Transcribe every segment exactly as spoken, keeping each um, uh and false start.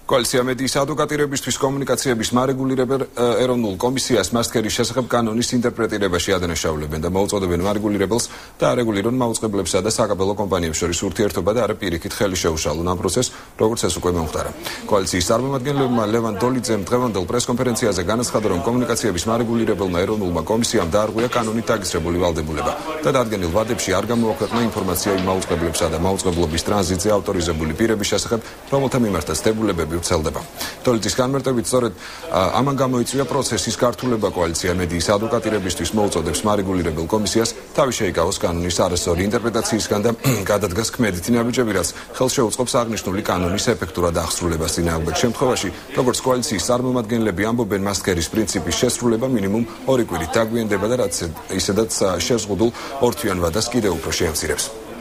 Koalitsia medიის ადვოკატირებისთვის კომუნიკაციების მარეგულირებელ ეროვნულ კომისიას მასკერის შესახებ კანონის ინტერპრეტირებაში ადანაშაულებენ და მოუწოდებენ მარეგულირებელს და არეგულირონ მაუწყებლებსა და საკაბელო კომპანიებს შორის ურთიერთობა და არა პირიქით ხელი შეუშალონ ამ პროცესს, როგორც ეს უკვე მომხდარა. Koalitsიის წარმომადგენლებმა ლევან დოლიძემ დღევანდელ პრესკონფერენციაზე განაცხადა, რომ კომუნიკაციების მარეგულირებელმა ეროვნულმა კომისიამ დაარღვია კანონით დაგისრებული ვალდებულება და დადგენილ ვადებში არ გამოაქვეყნა ინფორმაცია იმ მაუწყებლებსა და მაუწყებლობის ტრანზიტზე ავტორიზებული პირების შესახებ, რომელთა მიმართაც დებულებები ვრცელდება. Დოლიძის განმარტებით, სწორედ ამან გამოიწვია პროცესის გართულება. Koalitsia medიის ადვოკატირებისთვის მოუწოდებს მარეგულირებელ კომისიას თავი შეიკავოს კანონის არასწორი ინტერპრეტაციისგან და გადადგას ქმედითი ნაბიჯები, რაც ხელს შეუწყობს აღნიშნული კანონის ეფექტურად აღსრულებას. წინააღმდეგ შემთხვევაში, როგორც koalitsიის წარმომადგენლები ამბობენ, მასკერის პრინციპის შესრულება მინიმუმ ორი კვირით დაგვიანდება და რაც ისედაც შეზღუდულ ორთვიან ვადას კიდევ უფრო შეამცირებს.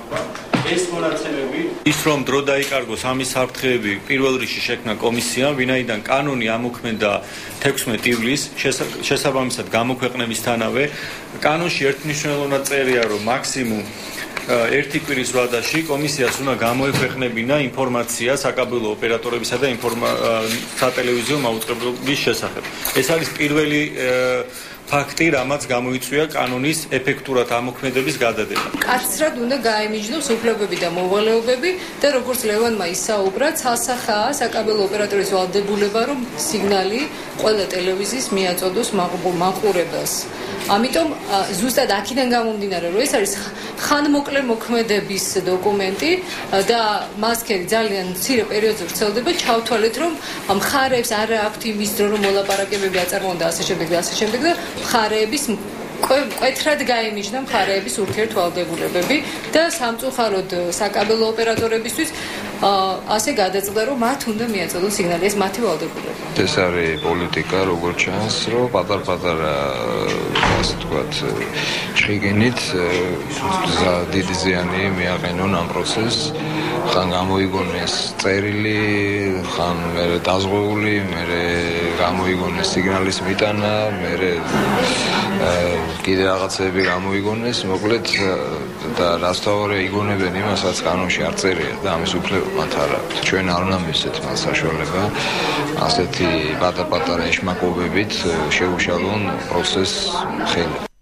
ის რომ დრო დაიკარგოს ამის საფრთხეები პირველ რიგში შექმნა კომისია, ვინაიდან კანონი ამოქმედა თექვსმეტი ივლისს, შესაბამისად გამოქვეყნებისთანავე კანონში ერთმნიშვნელოვნად წერია, რომ მაქსიმუმ ერთი კვირის ვადაში კომისიას უნდა გამოექვეყნებინა ინფორმაცია საკაბელო ოპერატორებისა და სატელევიზიო მაუწყებლობის შესახებ. ეს არის პირველი ფაქტი, რამაც გამოიწვია კანონის ეფექტურად ამოქმედების გადადება. კაცრად უნდა გაემიჯნოს უფლებები და მოვალეობები და როგორც ლევანმა ისაუბრა, ცალსახაა საკაბელო ოპერატორის ვალდებულება, რომ სიგნალი ყველა ტელევიზიის მიაწოდოს მაყურებელს. ამიტომ ზუსტად აქედან გამომდინარე, რომ ეს არის ხანმოკლე მოქმედების დოკუმენტი და მასკერი ძალიან მცირე პერიოდზე ვრცელდება, ჩავთვალეთ, რომ მხარეებს არ აქვთ იმის დრო, რომ მოლაპარაკებები აწარმოონ და ასე შემდეგ და ასე შემდეგ და მხარეების მკვეთრად გაემიჯნა მხარეების ურთიერთვალდებულებები და სამწუხაროდ საკაბელო ოპერატორებისთვის ასე გადაწყდა, რომ მათ უნდა მიაწოდონ სიგნალი, ეს მათი ვალდებულება. ეს არის პოლიტიკა, როგორც ჩანს, რომ პატარ-პატარა ასე ვთქვათ, ჩხიგინით დიდი ზიანი მიაყენონ ამ პროცესს. ხან გამოიგონეს წერილი, ხან მერე დაზღვეული, მერე გამოიგონეს სიგნალის მიტანა, მერე კიდე რაღაცები გამოიგონეს, მოკლედ და რაც თავარია იგონებენ იმას, რაც კანონში არ წერია და ამის უფლება მათ არ აქვს. ჩვენ არ უნდა მისცეთ მათ საშუალება ასეთი პატარ-პატარა ეშმაკობებით შეუშალონ პროცესს ხელი.